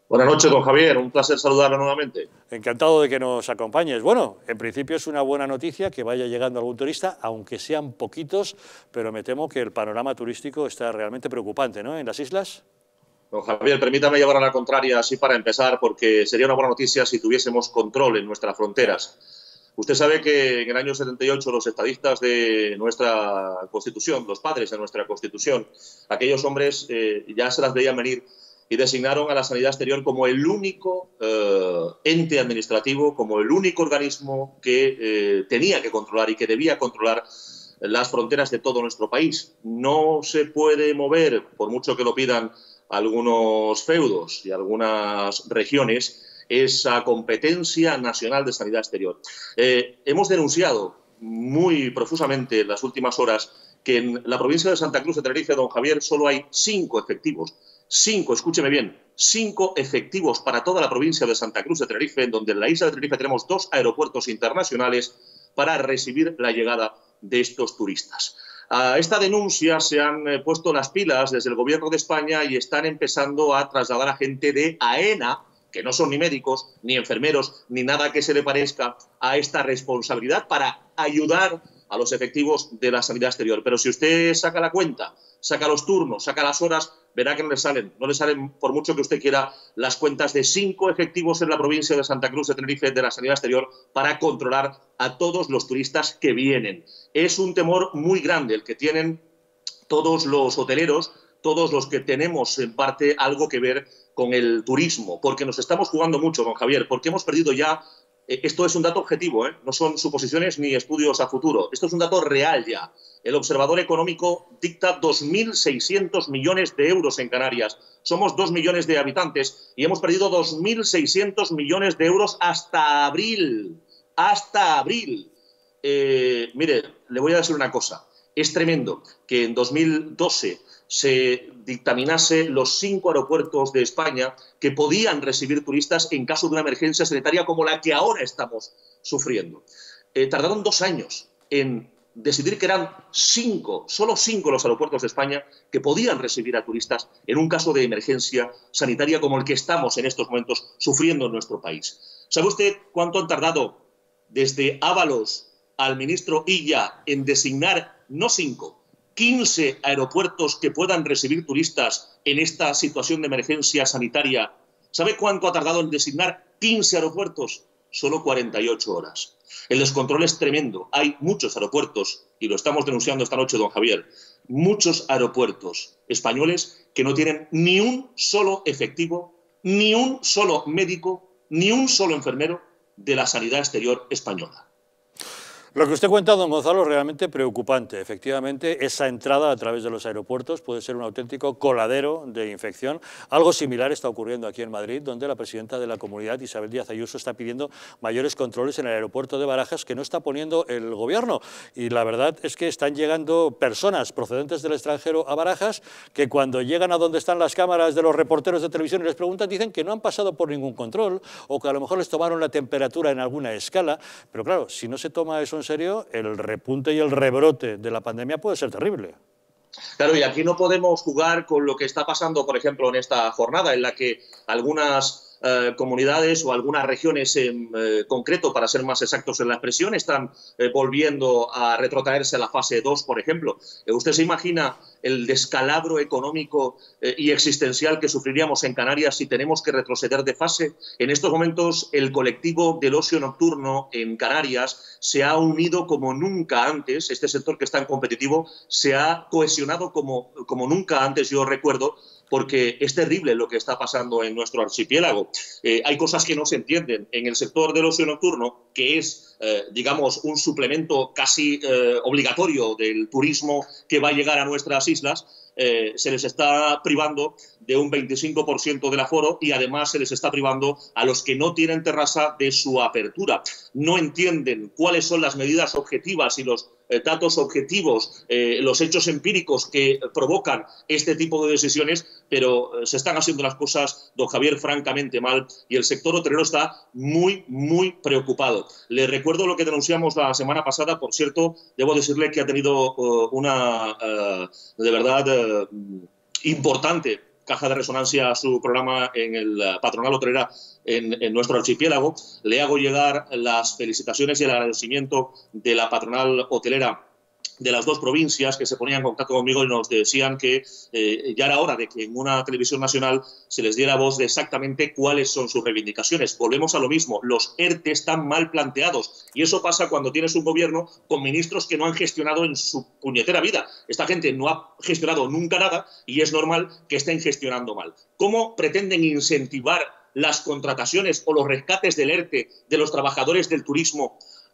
Buenas noches, don Javier. Un placer saludarlo nuevamente. Encantado de que nos acompañes. Bueno, en principio es una buena noticia que vaya llegando algún turista, aunque sean poquitos, pero me temo que el panorama turístico está realmente preocupante, ¿no?, en las islas. Don Javier, permítame llevar a la contraria así para empezar, porque sería una buena noticia si tuviésemos control en nuestras Ya. fronteras. Usted sabe que en el año 78 los estadistas de nuestra Constitución, los padres de nuestra Constitución, aquellos hombres ya se las veían venir y designaron a la sanidad exterior como el único ente administrativo, como el único organismo que tenía que controlar y que debía controlar las fronteras de todo nuestro país. No se puede mover, por mucho que lo pidan algunos feudos y algunas regiones, esa competencia nacional de sanidad exterior. Hemos denunciado muy profusamente en las últimas horas que en la provincia de Santa Cruz de Tenerife, don Javier, solo hay 5 efectivos. 5, escúcheme bien, 5 efectivos para toda la provincia de Santa Cruz de Tenerife, en donde en la isla de Tenerife tenemos 2 aeropuertos internacionales para recibir la llegada de estos turistas. A esta denuncia se han puesto las pilas desde el Gobierno de España y están empezando a trasladar a gente de AENA, que no son ni médicos, ni enfermeros, ni nada que se le parezca a esta responsabilidad para ayudar a los efectivos de la sanidad exterior. Pero si usted saca la cuenta, saca los turnos, saca las horas, verá que no le salen por mucho que usted quiera las cuentas de 5 efectivos en la provincia de Santa Cruz de Tenerife de la sanidad exterior para controlar a todos los turistas que vienen. Es un temor muy grande el que tienen todos los hoteleros, todos los que tenemos en parte algo que ver con el turismo, porque nos estamos jugando mucho, don Javier, porque hemos perdido ya. Esto es un dato objetivo, no son suposiciones ni estudios a futuro. Esto es un dato real ya. El Observador Económico dicta 2.600 millones de euros en Canarias. Somos 2 millones de habitantes y hemos perdido 2.600 millones de euros hasta abril. Hasta abril. Mire, le voy a decir una cosa. Es tremendo que en 2012 se dictaminase los 5 aeropuertos de España que podían recibir turistas en caso de una emergencia sanitaria como la que ahora estamos sufriendo. Tardaron 2 años en decidir que eran 5, solo 5 los aeropuertos de España que podían recibir a turistas en un caso de emergencia sanitaria como el que estamos en estos momentos sufriendo en nuestro país. ¿Sabe usted cuánto han tardado desde Ábalos al ministro Illa en designar no 5, 15 aeropuertos que puedan recibir turistas en esta situación de emergencia sanitaria? ¿Sabe cuánto ha tardado en designar 15 aeropuertos? Solo 48 horas. El descontrol es tremendo. Hay muchos aeropuertos, y lo estamos denunciando esta noche, don Javier, muchos aeropuertos españoles que no tienen ni un solo efectivo, ni un solo médico, ni un solo enfermero de la sanidad exterior española. Lo que usted cuenta, don Gonzalo, es realmente preocupante. Efectivamente, esa entrada a través de los aeropuertos puede ser un auténtico coladero de infección. Algo similar está ocurriendo aquí en Madrid, donde la presidenta de la Comunidad, Isabel Díaz Ayuso, está pidiendo mayores controles en el aeropuerto de Barajas que no está poniendo el Gobierno. Y la verdad es que están llegando personas procedentes del extranjero a Barajas que cuando llegan a donde están las cámaras de los reporteros de televisión y les preguntan, dicen que no han pasado por ningún control o que a lo mejor les tomaron la temperatura en alguna escala. Pero claro, si no se toma eso en serio, el repunte y el rebrote de la pandemia puede ser terrible. Claro, y aquí no podemos jugar con lo que está pasando, por ejemplo, en esta jornada, en la que algunas comunidades o algunas regiones en concreto, para ser más exactos en la expresión, están volviendo a retrotraerse a la fase 2, por ejemplo. ¿Usted se imagina el descalabro económico y existencial que sufriríamos en Canarias si tenemos que retroceder de fase? En estos momentos, el colectivo del ocio nocturno en Canarias se ha unido como nunca antes. Este sector que es tan competitivo se ha cohesionado como nunca antes, yo recuerdo, porque es terrible lo que está pasando en nuestro archipiélago. Hay cosas que no se entienden. En el sector del ocio nocturno, que es, digamos, un suplemento casi obligatorio del turismo que va a llegar a nuestras islas, se les está privando de un 25% del aforo y además se les está privando a los que no tienen terraza de su apertura. No entienden cuáles son las medidas objetivas y los datos objetivos, los hechos empíricos que provocan este tipo de decisiones, pero se están haciendo las cosas, don Javier, francamente mal, y el sector hotelero está muy, muy preocupado. Le recuerdo lo que denunciamos la semana pasada. Por cierto, debo decirle que ha tenido una, de verdad, importante caja de resonancia su programa en el Patronal Hotelera en nuestro archipiélago. Le hago llegar las felicitaciones y el agradecimiento de la Patronal Hotelera de las dos provincias, que se ponían en contacto conmigo y nos decían que ya era hora de que en una televisión nacional se les diera voz de exactamente cuáles son sus reivindicaciones. Volvemos a lo mismo, los ERTE están mal planteados y eso pasa cuando tienes un gobierno con ministros que no han gestionado en su puñetera vida. Esta gente no ha gestionado nunca nada y es normal que estén gestionando mal. ¿Cómo pretenden incentivar las contrataciones o los rescates del ERTE de los trabajadores del turismo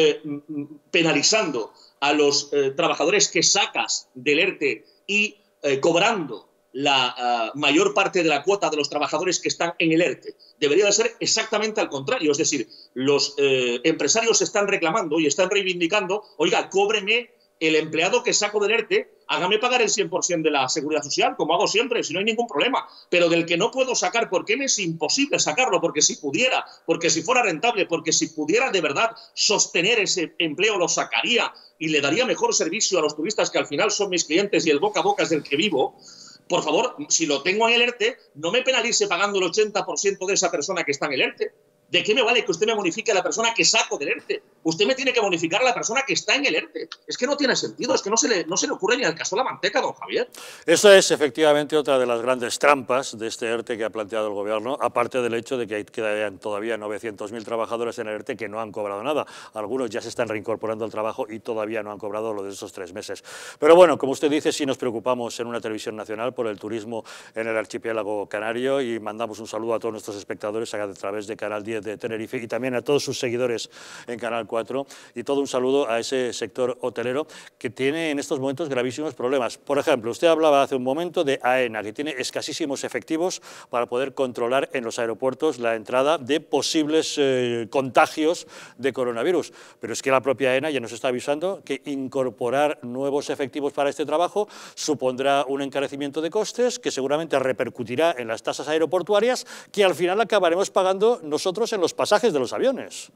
penalizando a los trabajadores que sacas del ERTE y cobrando la mayor parte de la cuota de los trabajadores que están en el ERTE? Debería de ser exactamente al contrario, es decir, los empresarios están reclamando y están reivindicando, oiga, cóbreme el empleado que saco del ERTE, hágame pagar el 100% de la seguridad social, como hago siempre, si no hay ningún problema. Pero del que no puedo sacar, ¿por qué me es imposible sacarlo? Porque si pudiera, porque si fuera rentable, porque si pudiera de verdad sostener ese empleo, lo sacaría y le daría mejor servicio a los turistas, que al final son mis clientes y el boca a boca es del que vivo. Por favor, si lo tengo en el ERTE, no me penalice pagando el 80% de esa persona que está en el ERTE. ¿De qué me vale que usted me bonifique a la persona que saco del ERTE? Usted me tiene que bonificar a la persona que está en el ERTE. Es que no tiene sentido, es que no se le ocurre ni al caso de la manteca, don Javier. Esa es efectivamente otra de las grandes trampas de este ERTE que ha planteado el Gobierno, aparte del hecho de que quedan todavía 900.000 trabajadores en el ERTE que no han cobrado nada. Algunos ya se están reincorporando al trabajo y todavía no han cobrado lo de esos 3 meses. Pero bueno, como usted dice, sí nos preocupamos en una televisión nacional por el turismo en el archipiélago canario y mandamos un saludo a todos nuestros espectadores a través de Canal 10 de Tenerife y también a todos sus seguidores en Canal 4 y todo un saludo a ese sector hotelero que tiene en estos momentos gravísimos problemas. Por ejemplo, usted hablaba hace un momento de AENA, que tiene escasísimos efectivos para poder controlar en los aeropuertos la entrada de posibles contagios de coronavirus. Pero es que la propia AENA ya nos está avisando que incorporar nuevos efectivos para este trabajo supondrá un encarecimiento de costes que seguramente repercutirá en las tasas aeroportuarias que al final acabaremos pagando nosotros en los pasajes de los aviones.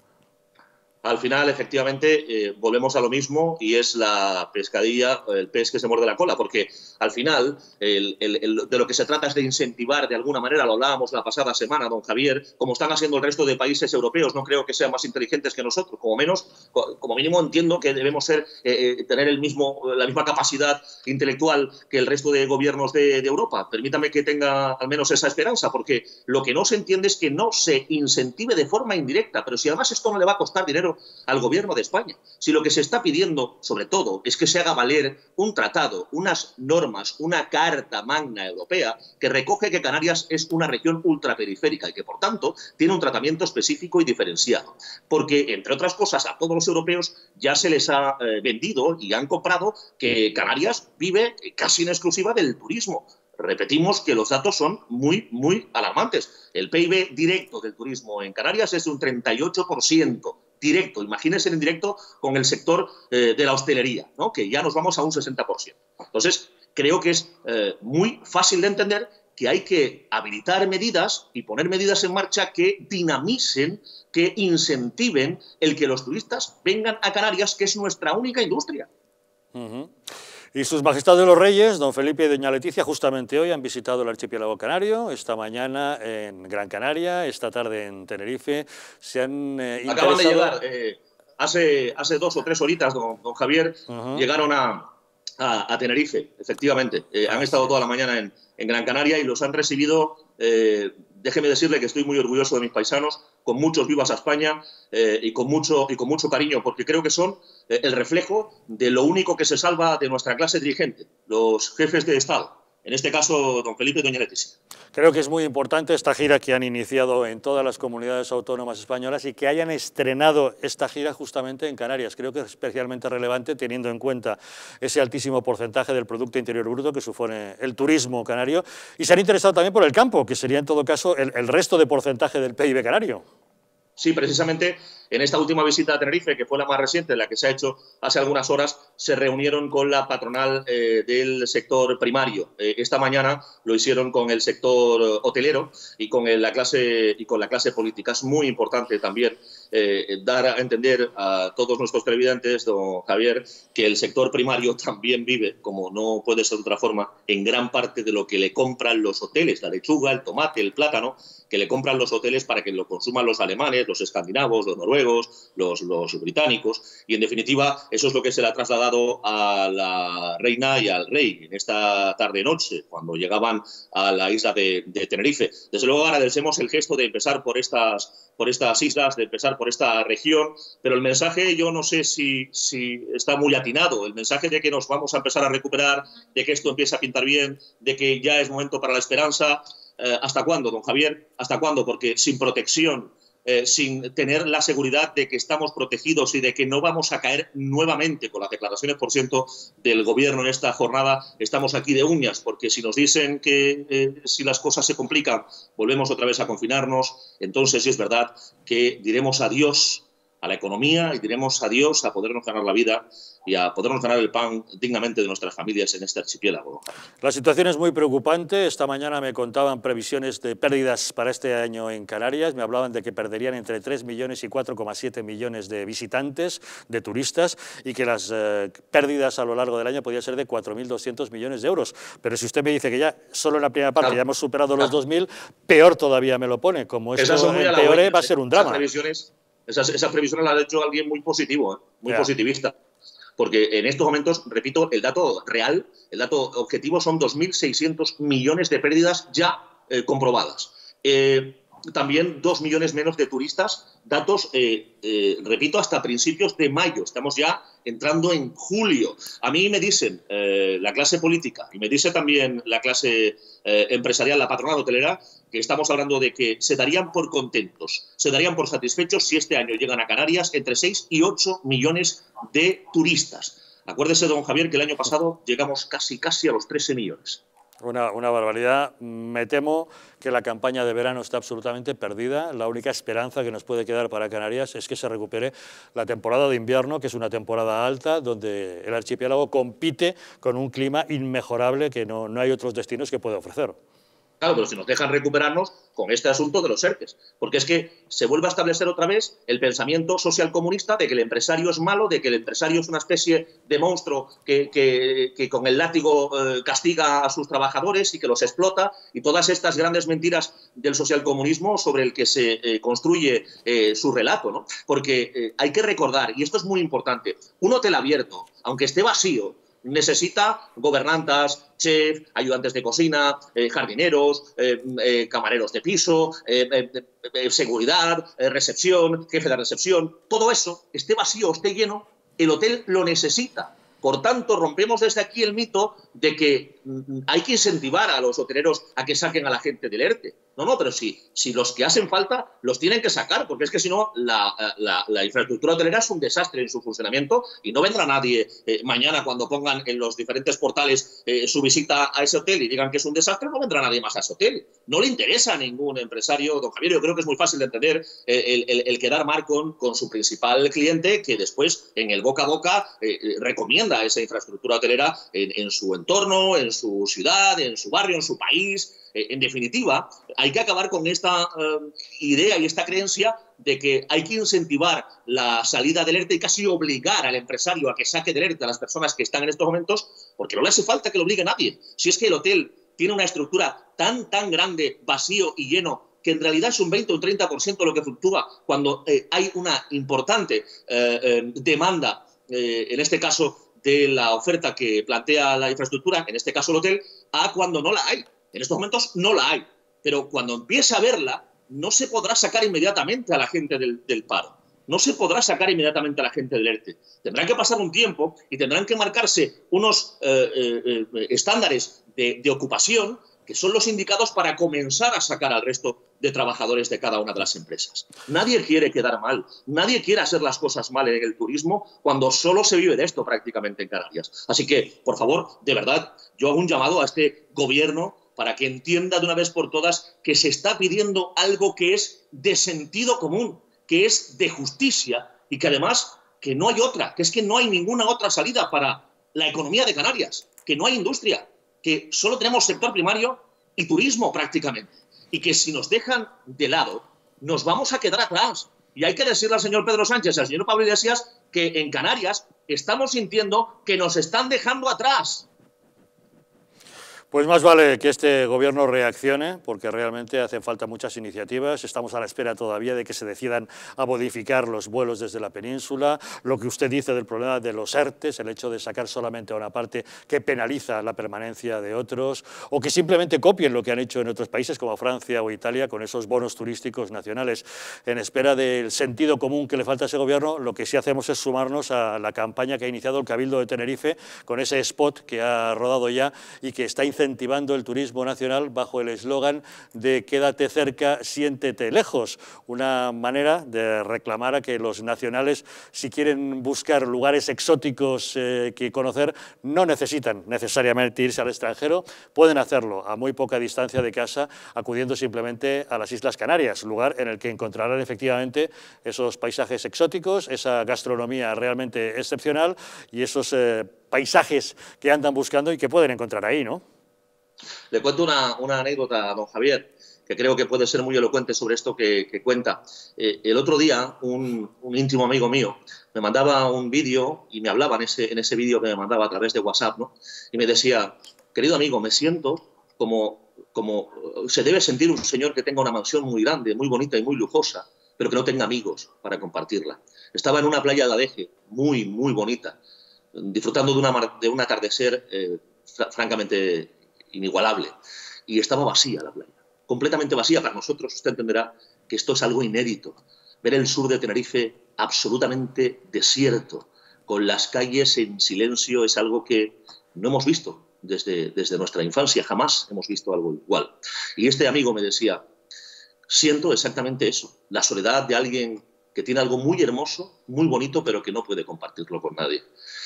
Al final, efectivamente, volvemos a lo mismo y es la pescadilla, el pez que se muerde la cola, porque al final de lo que se trata es de incentivar de alguna manera, lo hablábamos la pasada semana, don Javier, como están haciendo el resto de países europeos. No creo que sean más inteligentes que nosotros, como mínimo entiendo que debemos tener la misma capacidad intelectual que el resto de gobiernos de Europa. Permítame que tenga al menos esa esperanza, porque lo que no se entiende es que no se incentive de forma indirecta, pero si además esto no le va a costar dinero al gobierno de España. Si lo que se está pidiendo, sobre todo, es que se haga valer un tratado, unas normas, una carta magna europea que recoge que Canarias es una región ultraperiférica y que, por tanto, tiene un tratamiento específico y diferenciado. Porque, entre otras cosas, a todos los europeos ya se les ha vendido y han comprado que Canarias vive casi en exclusiva del turismo. Repetimos que los datos son muy, muy alarmantes. El PIB directo del turismo en Canarias es de un 38%. Directo, imagínense en directo con el sector de la hostelería, ¿no? Que ya nos vamos a un 60%. Entonces, creo que es muy fácil de entender que hay que habilitar medidas y poner medidas en marcha que dinamicen, que incentiven el que los turistas vengan a Canarias, que es nuestra única industria. Y sus majestades los reyes, don Felipe y doña Leticia, justamente hoy han visitado el archipiélago canario, esta mañana en Gran Canaria, esta tarde en Tenerife. Se han Acaban de llegar, hace 2 o 3 horitas, don Javier, llegaron a Tenerife, efectivamente. Han estado toda la mañana en Gran Canaria y los han recibido, déjeme decirle que estoy muy orgulloso de mis paisanos, con muchos vivas a España y con mucho cariño, porque creo que son el reflejo de lo único que se salva de nuestra clase dirigente, los jefes de Estado. En este caso, don Felipe y doña Leticia. Creo que es muy importante esta gira que han iniciado en todas las comunidades autónomas españolas y que hayan estrenado esta gira justamente en Canarias. Creo que es especialmente relevante teniendo en cuenta ese altísimo porcentaje del Producto Interior Bruto que supone el turismo canario. Y se han interesado también por el campo, que sería en todo caso el resto de porcentaje del PIB canario. Sí, precisamente En esta última visita a Tenerife, que fue la más reciente, la que se ha hecho hace algunas horas, se reunieron con la patronal del sector primario. Esta mañana lo hicieron con el sector hotelero y con la clase política. Es muy importante también dar a entender a todos nuestros televidentes, don Javier, que el sector primario también vive, como no puede ser de otra forma, en gran parte de lo que le compran los hoteles, la lechuga, el tomate, el plátano, que le compran los hoteles para que lo consuman los alemanes, los escandinavos, los noruegos, los británicos, y en definitiva eso es lo que se le ha trasladado a la reina y al rey en esta tarde-noche, cuando llegaban a la isla de Tenerife. Desde luego agradecemos el gesto de empezar por estas islas, de empezar por esta región, pero el mensaje yo no sé si está muy atinado, el mensaje de que nos vamos a empezar a recuperar, de que esto empieza a pintar bien, de que ya es momento para la esperanza. ¿Hasta cuándo, don Javier? ¿Hasta cuándo? Porque sin protección, sin tener la seguridad de que estamos protegidos y de que no vamos a caer nuevamente con las declaraciones, por ciento, del Gobierno en esta jornada, estamos aquí de uñas, porque si nos dicen que si las cosas se complican, volvemos otra vez a confinarnos, entonces sí es verdad que diremos adiós a la economía y diremos adiós a podernos ganar la vida y a podernos ganar el pan dignamente de nuestras familias en este archipiélago. La situación es muy preocupante. Esta mañana me contaban previsiones de pérdidas para este año en Canarias. Me hablaban de que perderían entre 3 millones y 4,7 millones de visitantes, de turistas, y que las pérdidas a lo largo del año podían ser de 4.200 millones de euros. Pero si usted me dice que ya solo en la primera parte ya hemos superado los 2.000, peor todavía me lo pone. Como esto empeore, va a ser un drama. Esas previsiones las ha hecho alguien muy positivo, muy positivista. Porque en estos momentos, repito, el dato real, el dato objetivo son 2.600 millones de pérdidas ya comprobadas. También 2 millones menos de turistas, datos, repito, hasta principios de mayo. Estamos ya entrando en julio. A mí me dicen la clase política y me dice también la clase empresarial, la patronal hotelera, que estamos hablando de que se darían por contentos, se darían por satisfechos si este año llegan a Canarias entre 6 y 8 millones de turistas. Acuérdese, don Javier, que el año pasado llegamos casi a los 13 millones. Una barbaridad. Me temo que la campaña de verano está absolutamente perdida. La única esperanza que nos puede quedar para Canarias es que se recupere la temporada de invierno, que es una temporada alta, donde el archipiélago compite con un clima inmejorable que no hay otros destinos que pueda ofrecer. Claro, pero si nos dejan recuperarnos con este asunto de los ERTEs, porque es que se vuelve a establecer otra vez el pensamiento socialcomunista de que el empresario es malo, de que el empresario es una especie de monstruo que con el látigo castiga a sus trabajadores y que los explota, y todas estas grandes mentiras del socialcomunismo sobre el que se construye su relato, ¿no? Porque hay que recordar, y esto es muy importante, un hotel abierto, aunque esté vacío, necesita gobernantas, chefs, ayudantes de cocina, jardineros, camareros de piso, seguridad, recepción, jefe de recepción. Todo eso, esté vacío o esté lleno, el hotel lo necesita. Por tanto, rompemos desde aquí el mito de que hay que incentivar a los hoteleros a que saquen a la gente del ERTE. No, pero si los que hacen falta los tienen que sacar, porque es que si no, la infraestructura hotelera es un desastre en su funcionamiento y no vendrá nadie mañana cuando pongan en los diferentes portales su visita a ese hotel y digan que es un desastre, no vendrá nadie más a ese hotel. No le interesa a ningún empresario, don Javier. Yo creo que es muy fácil de entender el quedar mal con su principal cliente, que después en el boca a boca recomienda esa infraestructura hotelera en su entorno, en su ciudad, en su barrio, en su país. En definitiva, hay que acabar con esta idea y esta creencia de que hay que incentivar la salida del ERTE y casi obligar al empresario a que saque del ERTE a las personas que están en estos momentos, porque no le hace falta que lo obligue a nadie. Si es que el hotel tiene una estructura tan grande, vacío y lleno, que en realidad es un 20 o un 30% lo que fluctúa cuando hay una importante demanda, en este caso de la oferta que plantea la infraestructura, en este caso el hotel, a cuando no la hay. En estos momentos no la hay, pero cuando empiece a verla, no se podrá sacar inmediatamente a la gente del paro. No se podrá sacar inmediatamente a la gente del ERTE. Tendrán que pasar un tiempo y tendrán que marcarse unos estándares de ocupación que son los indicados para comenzar a sacar al resto de trabajadores de cada una de las empresas. Nadie quiere quedar mal, nadie quiere hacer las cosas mal en el turismo cuando solo se vive de esto prácticamente en Canarias. Así que, por favor, de verdad, yo hago un llamado a este gobierno para que entienda de una vez por todas que se está pidiendo algo que es de sentido común, que es de justicia y que además que no hay otra, que es que no hay ninguna otra salida para la economía de Canarias, que no hay industria, que solo tenemos sector primario y turismo prácticamente, y que si nos dejan de lado nos vamos a quedar atrás. Y hay que decirle al señor Pedro Sánchez y al señor Pablo Iglesias que en Canarias estamos sintiendo que nos están dejando atrás. Pues más vale que este gobierno reaccione, porque realmente hacen falta muchas iniciativas. Estamos a la espera todavía de que se decidan a modificar los vuelos desde la península. Lo que usted dice del problema de los ERTES, el hecho de sacar solamente a una parte que penaliza la permanencia de otros, o que simplemente copien lo que han hecho en otros países como Francia o Italia con esos bonos turísticos nacionales. En espera del sentido común que le falta a ese gobierno, lo que sí hacemos es sumarnos a la campaña que ha iniciado el Cabildo de Tenerife con ese spot que ha rodado ya y que está incentivando el turismo nacional bajo el eslogan de quédate cerca, siéntete lejos, una manera de reclamar a que los nacionales, si quieren buscar lugares exóticos que conocer, no necesitan necesariamente irse al extranjero, pueden hacerlo a muy poca distancia de casa, acudiendo simplemente a las Islas Canarias, lugar en el que encontrarán efectivamente esos paisajes exóticos, esa gastronomía realmente excepcional y esos paisajes que andan buscando y que pueden encontrar ahí, ¿no? Le cuento una anécdota a don Javier, que creo que puede ser muy elocuente sobre esto que cuenta. El otro día, un íntimo amigo mío me mandaba un vídeo y me hablaba en ese vídeo que me mandaba a través de WhatsApp, ¿no? Y me decía, querido amigo, me siento como se debe sentir un señor que tenga una mansión muy grande, muy bonita y muy lujosa, pero que no tenga amigos para compartirla. Estaba en una playa de Adeje, muy, muy bonita, disfrutando de un atardecer francamente inigualable, y estaba vacía la playa, completamente vacía. Para nosotros, usted entenderá que esto es algo inédito, ver el sur de Tenerife absolutamente desierto, con las calles en silencio, es algo que no hemos visto desde nuestra infancia, jamás hemos visto algo igual. Y este amigo me decía, siento exactamente eso, la soledad de alguien que tiene algo muy hermoso, muy bonito, pero que no puede compartirlo con nadie.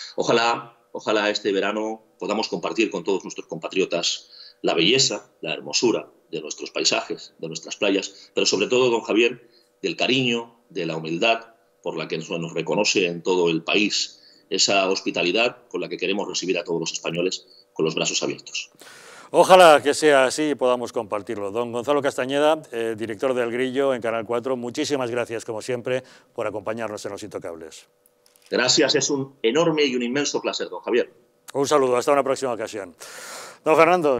Ojalá este verano podamos compartir con todos nuestros compatriotas la belleza, la hermosura de nuestros paisajes, de nuestras playas, pero sobre todo, don Javier, del cariño, de la humildad por la que nos reconoce en todo el país, esa hospitalidad con la que queremos recibir a todos los españoles con los brazos abiertos. Ojalá que sea así y podamos compartirlo. Don Gonzalo Castañeda, director del Grillo en Canal 4, muchísimas gracias, como siempre, por acompañarnos en Los Intocables. Gracias, es un enorme y un inmenso placer, don Javier. Un saludo, hasta una próxima ocasión. Don Fernando.